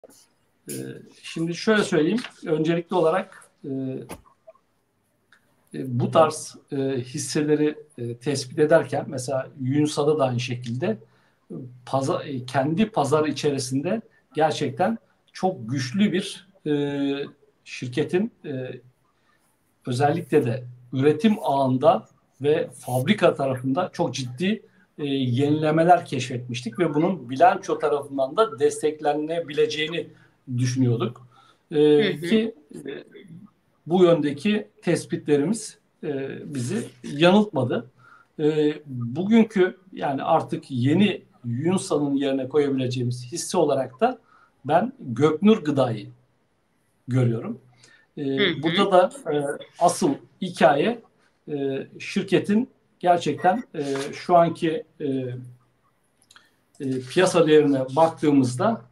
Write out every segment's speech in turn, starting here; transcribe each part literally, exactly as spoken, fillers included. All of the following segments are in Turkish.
E, şimdi şöyle söyleyeyim. Öncelikli olarak e, e, bu tarz e, hisseleri e, tespit ederken mesela Yunsa'da da aynı şekilde pazar, e, kendi pazar içerisinde gerçekten çok güçlü bir e, şirketin e, özellikle de üretim ağında ve fabrika tarafında çok ciddi e, yenilemeler keşfetmiştik ve bunun bilanço tarafından da desteklenebileceğini düşünüyorduk. Hı E, hı. ki e, bu yöndeki tespitlerimiz e, bizi yanıltmadı. E, bugünkü yani artık yeni Yunsa'nın yerine koyabileceğimiz hisse olarak da ben Göknur Gıda'yı görüyorum. Hı E, hı. burada da e, asıl hikaye e, şirketin gerçekten e, şu anki e, e, piyasa değerine baktığımızda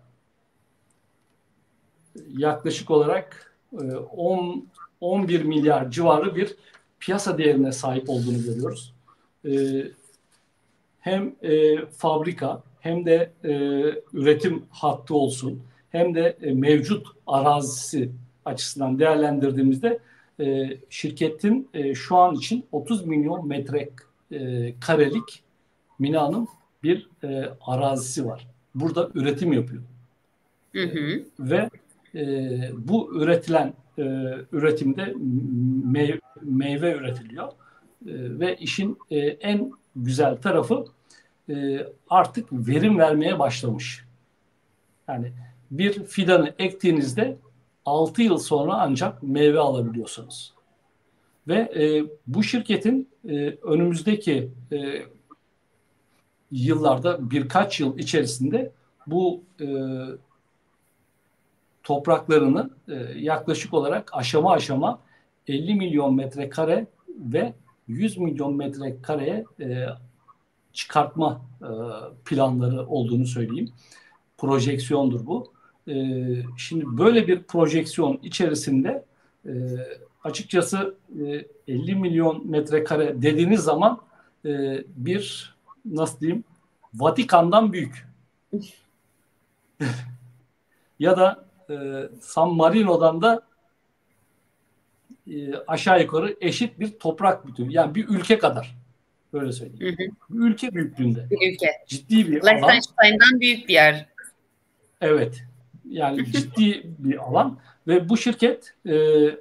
yaklaşık olarak e, on on bir milyar civarı bir piyasa değerine sahip olduğunu görüyoruz. E, hem e, fabrika hem de e, üretim hattı olsun hem de e, mevcut arazisi açısından değerlendirdiğimizde e, şirketin e, şu an için otuz milyon metre e, karelik Mina'nın bir e, arazisi var. Burada üretim yapıyor. Hı E, hı. ve e, bu üretilen e, üretimde mey- meyve üretiliyor. E, ve işin e, en güzel tarafı e, artık verim vermeye başlamış. Yani bir fidanı ektiğinizde altı yıl sonra ancak meyve alabiliyorsunuz. Ve e, bu şirketin e, önümüzdeki e, yıllarda birkaç yıl içerisinde bu e, topraklarını e, yaklaşık olarak aşama aşama elli milyon metrekare ve yüz milyon metrekareye e, çıkartma e, planları olduğunu söyleyeyim. Projeksiyondur bu. E, şimdi böyle bir projeksiyon içerisinde e, açıkçası e, elli milyon metrekare dediğiniz zaman e, bir nasıl diyeyim Vatikan'dan büyük ya da e, San Marino'dan da e, aşağı yukarı eşit bir toprak bütünü. Yani bir ülke kadar. Böyle söyleyeyim. Hı hı. Bir ülke büyüklüğünde. Bir ülke. Ciddi bir alan. Liechtenstein'dan büyük bir yer. Evet. Yani ciddi bir alan. Ve bu şirket e,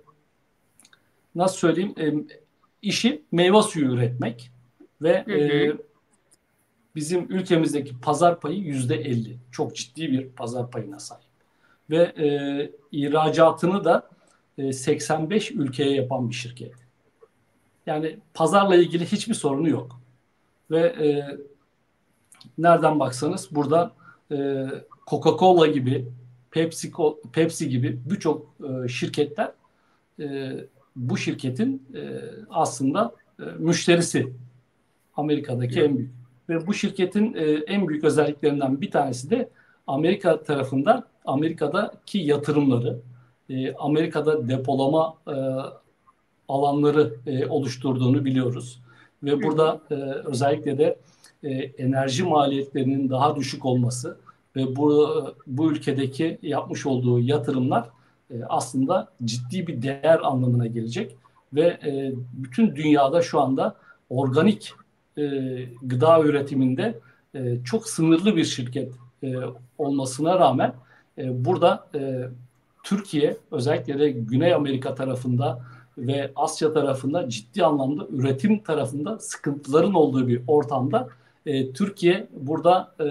nasıl söyleyeyim e, işi meyve suyu üretmek ve Hı e, hı. bizim ülkemizdeki pazar payı yüzde elli. Çok ciddi bir pazar payına sahip. Ve e, ihracatını da e, seksen beş ülkeye yapan bir şirket. Yani pazarla ilgili hiçbir sorunu yok. Ve e, nereden baksanız burada e, Coca-Cola gibi, Pepsi, Pepsi gibi birçok e, şirketler e, bu şirketin e, aslında e, müşterisi. Amerika'daki en büyük. Ve bu şirketin e, en büyük özelliklerinden bir tanesi de Amerika tarafından Amerika'daki yatırımları, e, Amerika'da depolama e, alanları e, oluşturduğunu biliyoruz. Ve Hı hı. burada e, özellikle de e, enerji maliyetlerinin daha düşük olması ve bu bu ülkedeki yapmış olduğu yatırımlar e, aslında ciddi bir değer anlamına gelecek ve e, bütün dünyada şu anda organik e, gıda üretiminde e, çok sınırlı bir şirket e, olmasına rağmen e, burada e, Türkiye özellikle de Güney Amerika tarafında ve Asya tarafında ciddi anlamda üretim tarafında sıkıntıların olduğu bir ortamda e, Türkiye burada e,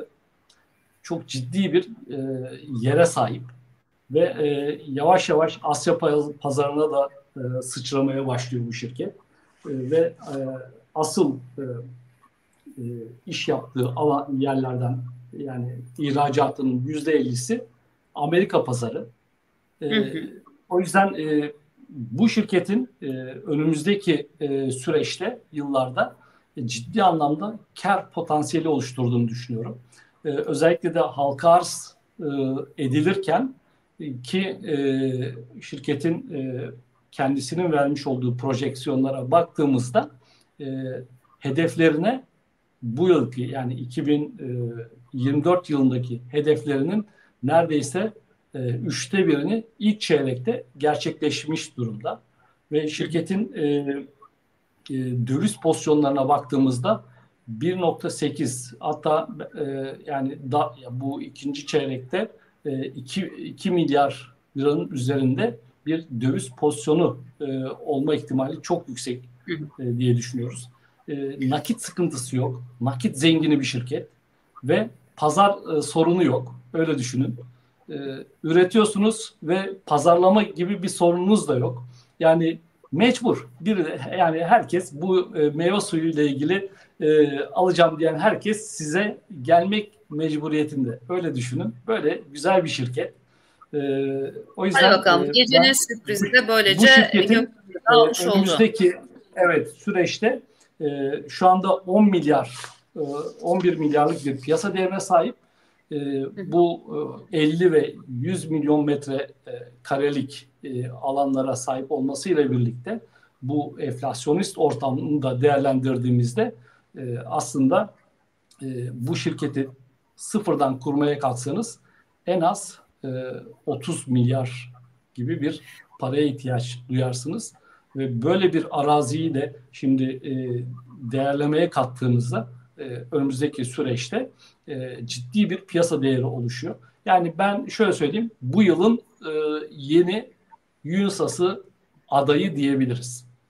çok ciddi bir e, yere sahip ve e, yavaş yavaş Asya pazarına da e, sıçramaya başlıyor bu şirket. E, ve e, asıl e, e, iş yaptığı alan yerlerden yani ihracatının yüzde ellisi Amerika pazarı. Hı E, hı. o yüzden e, bu şirketin e, önümüzdeki e, süreçte, yıllarda e, ciddi anlamda kar potansiyeli oluşturduğunu düşünüyorum. E, özellikle de halka arz e, edilirken e, ki e, şirketin e, kendisinin vermiş olduğu projeksiyonlara baktığımızda e, hedeflerine bu yılki yani iki bin yirmi dört yılındaki hedeflerinin neredeyse e, üçte birini ilk çeyrekte gerçekleşmiş durumda. Ve şirketin e, e, döviz pozisyonlarına baktığımızda bir nokta sekiz, hatta e, yani da, bu ikinci çeyrekte e, iki milyar liranın üzerinde bir döviz pozisyonu e, olma ihtimali çok yüksek e, diye düşünüyoruz. E, nakit sıkıntısı yok. Nakit zengini bir şirket ve pazar e, sorunu yok. Öyle düşünün. E, üretiyorsunuz ve pazarlama gibi bir sorununuz da yok. Yani mecbur. Bir, yani herkes bu e, meyve suyu ile ilgili e, alacağım diyen herkes size gelmek mecburiyetinde. Öyle düşünün. Böyle güzel bir şirket. E, o Hadi yüzden bakalım. e, Gecenin ben sürprizi de bu, bu böylece şirketin gökyüzüne e, almış oldu. önümüzdeki evet süreçte e, şu anda on milyar e, on bir milyarlık bir piyasa değerine sahip. E, bu e, elli ve yüz milyon metre e, karelik e, alanlara sahip olmasıyla birlikte bu enflasyonist ortamını da değerlendirdiğimizde e, aslında e, bu şirketi sıfırdan kurmaya kalksanız en az e, otuz milyar gibi bir paraya ihtiyaç duyarsınız. Ve böyle bir araziyi de şimdi e, değerlemeye kattığınızda e, önümüzdeki süreçte e, ciddi bir piyasa değeri oluşuyor. Yani ben şöyle söyleyeyim, bu yılın e, yeni Yunusası adayı diyebiliriz.